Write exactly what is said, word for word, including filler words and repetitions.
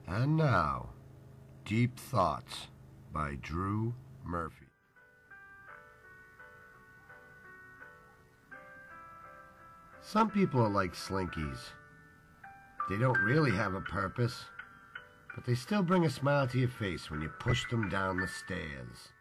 And now, Deep Thoughts by Drew Murphy. Some people are like slinkies. They don't really have a purpose, but they still bring a smile to your face when you push them down the stairs.